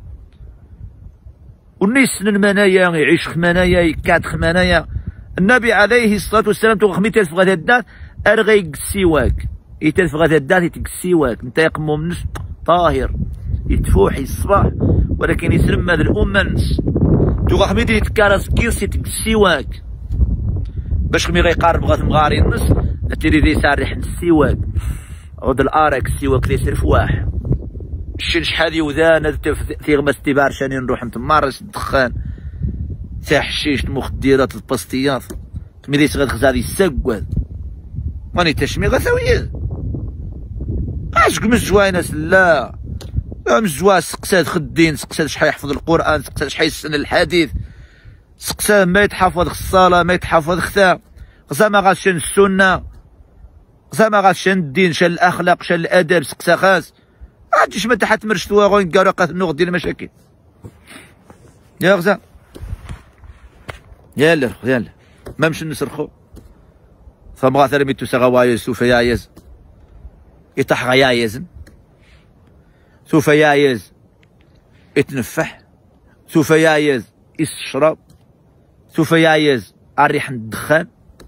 والنيس المنايا يعيش خمانايا يكاد خمانايا النبي عليه الصلاة والسلام تغمي تلف غدا الدات ارغي يقسيواك يتلف غدا الدات يتقسيواك انت يقمو منش طاهر يتفوح الصباح ولكن يسلم هذه الأمة نس تو خميدي يتكارس كيس السواك باش خمي غيقارب غا مغاري النص تيري دي سارح السواك غد الارك السواك لي سير فواح شن شحال وذان في غمس تبار شاني نروح نتمارس الدخان تاع حشيش المخدرات الباستيات ملي تغاد خزادي الساكواد ماني تشمي غثاوية اشك مزواناس لا مزوا سقسات خدين سقسات شحال يحفظ القران سقسات شحال يسن الحديث سقسات ما يتحفظ الصلاه ما يتحفظ ختا خزا ما غاش السنه خزا ما غاش الدين شان الاخلاق شان الادب سقسا خاص عادش ما تحت مرشتوا غون قرقات النوغ ديال المشاكل يا غزا يلا ما مش نسرخو فبغا ثرميتو سغوايز سوف يايز يطح غيايزن سوف يايز يتنفح سوف يايز يشرب سوف يايز الريح الدخان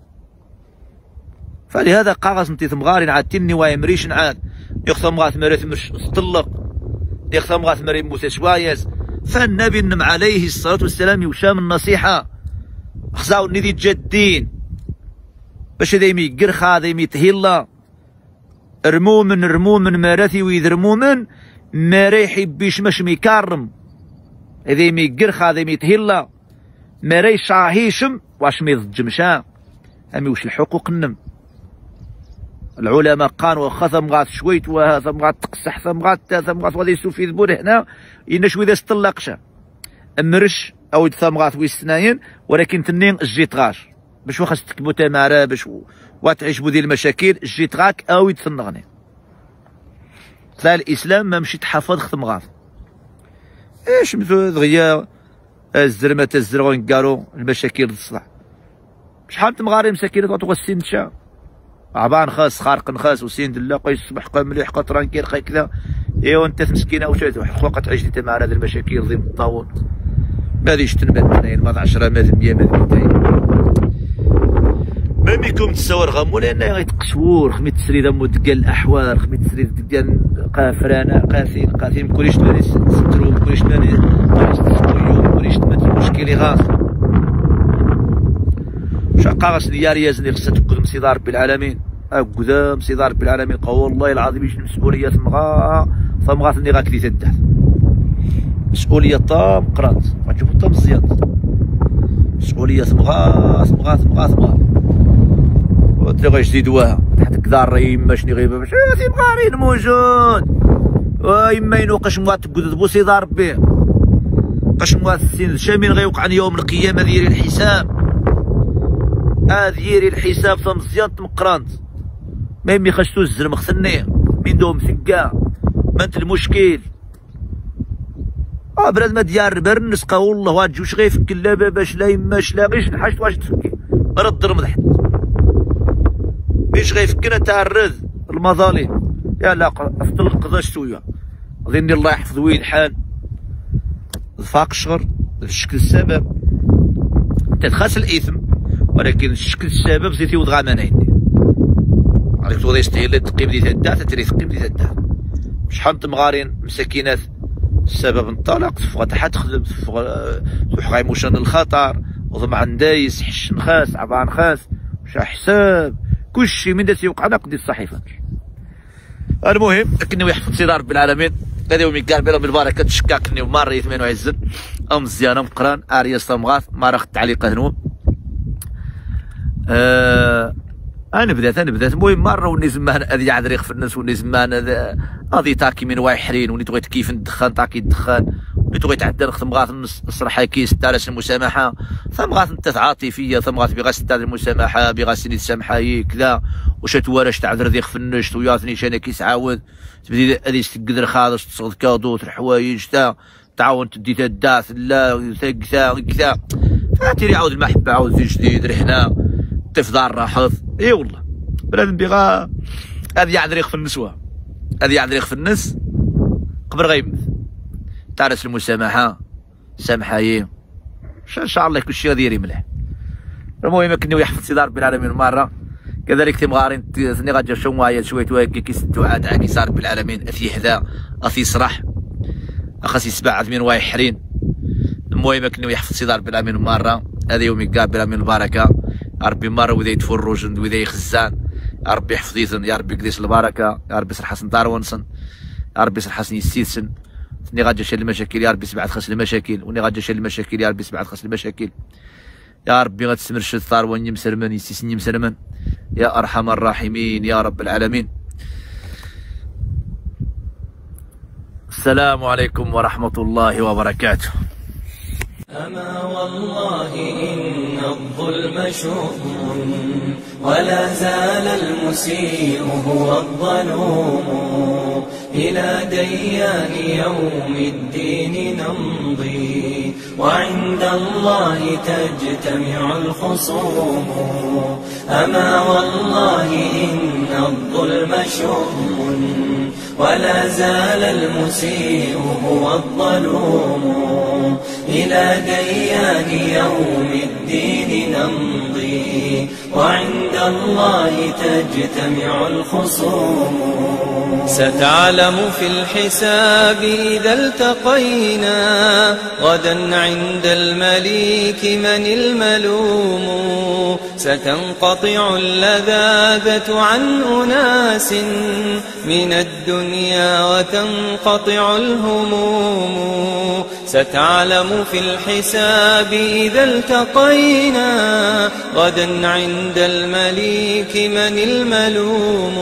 فلهذا قاغص نتي ثمغاري عاد تني واي مريش عاد يخصم غاث مريت مش تطلق يخصم غاث مريت موسى شوايز فالنبي النم عليه الصلاة والسلام يوشام النصيحة خزاو ندي جدين باش دايمي قرخا دايمي تهيلا رمو من مارثي ويذرمو من ما ريحي بيش مش ميكرم دايمي قرخا دايمي تهيلا ما ريش شاهيشم واش ميضجمشا امي وش الحقوق النم العلماء قالوا واخا ثم غات شويت وثم غات تقسح ثم غات غادي يسوف في ذبور هنا ينش وإذا استلقشا امرش او ثم غات ويستناين ولكن تنين جيت غاش باش واخا تكبو تمارا باش وتعيش بو ديال المشاكل جيت غاك او يتثنغني لا الاسلام ما مشي تحفظ ختم غاف ايش دغيا الزرمه الزرغون كارو المشاكل الصح شحال تمغاري مساكين تعطوا السين تشا عبان خاص خارق خاص وسين دلا قيس صبح قا مليح قا ترانكير قا كذا ايوا انت مسكينه واش حقوق تعيش انت مع هذه المشاكل ضمن الطاول ما غاديش تنبات ما 10 ما 100 ما 200 ما بيكم تصور غمو لان غيتقشور خميت تسريد مود ديال الاحوال خميت تسريد ديال قافرانا قاسين مكوليش تباني سترو مكوليش تباني مكوليش تباني مشكل غاص شقاغس ديالي يزني خصها تقدم سيدي ربي العالمين قدام سيدي ربي العالمين قول والله العظيم يجي المسؤوليه ثمغا ثني غاكلي تدح مسؤوليه طام قرات غتشوفو طام مزيان مسؤوليه ثمغا وانت غاجدي دواها تحت كدار يما شني غيبه باش ثمغارين موجود ويما ينوقش مغا تقدد بو سيدي ربي قاش مغا السين شامين غيوقع يوم القيامه ديري الحساب ديري الحساب ثم مزيان تمقرانت ما يمي خشتو الزرم خصني من دوم ثقا ما انت المشكل بلاد ما ديار برنس قا والله واد جوش غيفك لا باش لا يماش لا غيش نحاجت واش تفكي رد رمض مش غيفكنا تاع الرز المظالم يا لا افضل القضاء شويه ظني الله يحفظ وين الحال فاق الشغر الشكل السبب تتخاس الاثم ولكن الشكل السبب زيتي وضغا مناين عليك توضي يستهل تقيم دي تدات تري تقيم دي تدات شحال تمغارين مساكينات السبب انطلق تفغى تحت تخدم تفغى غيموشن الخطر وضمع ندايس حش نخاس عبان خاس مش حساب كلشي من دات يوقع نقدي الصحيفه المهم لكنه يحفظ سيدي ربي العالمين هذا يومي كاع بلا بالبركه تشكاكني ومار يثمن وعزن ام مزيانه مقران اريا صمغاث ما راه التعليق هنو انا بدات المهم مره وني زمان هذه عاد في الناس وني زمان هذه تاكي من واحرين وني تبغي كيف ندخن تاكي الدخان وني تبغي تعدل ختم غاث الصراحه كيس تالاش المسامحه ثم غاث انت عاطفيه ثم غاث بغاس تاع المسامحه بغاس ني تسامحها كذا واش توارش تعذر ذيك في النشط وياثني شانا كيس عاود تبدي هذه تقدر خالص تصغد كادو الحوايج تعاون تدي تداث لا كذا فاتيري عاود المحبه عاود في جديد رحنا تفضل راحظ اي والله بنادم بغا هذه يعذر في النسوه هذه يعذر في النس قبل غيمث تعرس المسامحه سامحايي ان شاء الله كل شيء غادي يري مليح المهم كني يحفظ سيدي ربي العالمين مره كذلك تمغارين ثني غادي شو معايا شويه هكا كيسدوا عاد عاكي صار ربي العالمين اثي حذا اثي صرح اخاس يسبع من وايحرين المهم كنو يحفظ سيدي ربي العالمين مرة هذا يومي كاع بالعالمين البركة ربي مرة وذا يتفرج وذا يخزان يا ربي يحفظيثن يا ربي يقديس البركة يا ربي يصلح حسن دارونسن يا ربي يصلح حسن يسيدسن ني غادي شال المشاكل يا ربي سبعة خاص المشاكل وني غادي شال المشاكل يا ربي سبعة خاص المشاكل يا ربي غتستمر شد ثاروان يمسلمن يسيسن يمسلمن يا ارحم الراحمين يا رب العالمين. السلام عليكم ورحمة الله وبركاته. أما والله إن الظلم شؤم ولا زال المسيء هو الظلوم إلى ديان يوم الدين نمضي وعند الله تجتمع الخصوم. أما والله إن الظلم شؤم ولا زال المسيء هو الظلوم إلى ديان يوم الدين نمضي وعند الله تجتمع الخصوم. ستعلم في الحساب إذا التقينا غدا عند المليك من الملوم. ستنقطع اللذاذة عن أناس من الدنيا وتنقطع الهموم. ستعلم في الحساب إذا التقينا غدا عند المليك من الملوم.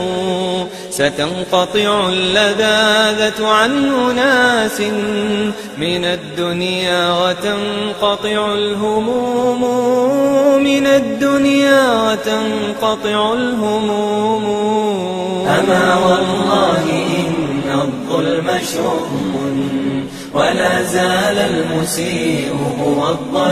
ستنقطع اللذاذة عن أناس من الدنيا وتنقطع الهموم. من الدنيا وتنقطع الهموم. أما والله إن الظلم شؤم ولا زال المسيء هو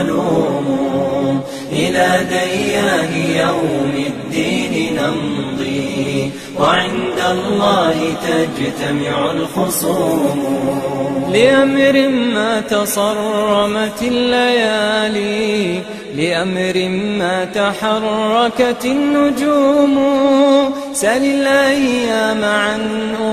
الظلوم إلى ديان يوم الدين نمضي وعند الله تجتمع الخصوم. لأمر ما تصرمت الليالي لأمر ما تحركت النجوم. سل الأيام عن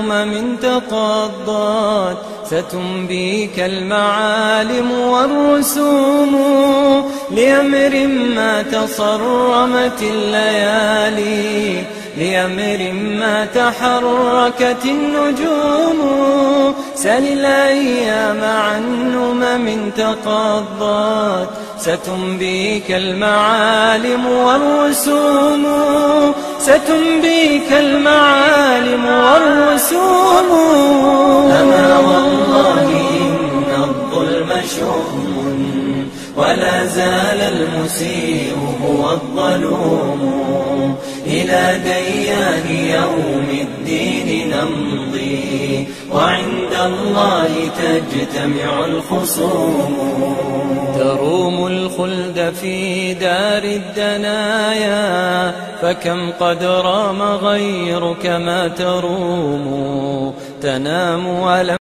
تقضت ستنبيك المعالم والرسوم. لأمر ما تصرمت الليالي لأمر ما تحركت النجوم. سل الأيام عن تقضت ستنبيك المعالم والرسوم. ستنبيك المعالم والرسوم. أما والله إن الظلم شؤم ولا زال المسيء هو الظلوم إلى ديان يوم الدين نمضي وعند الله تجتمع الخصوم. تروم الخلد في دار الدنايا فكم قد رام غيرك ما تروم. تنام ولم